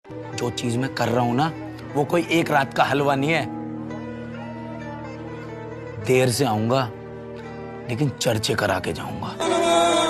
जो चीज मैं कर रहा हूं ना, वो कोई एक रात का हलवा नहीं है। देर से आऊंगा, लेकिन चर्चे करा के जाऊंगा।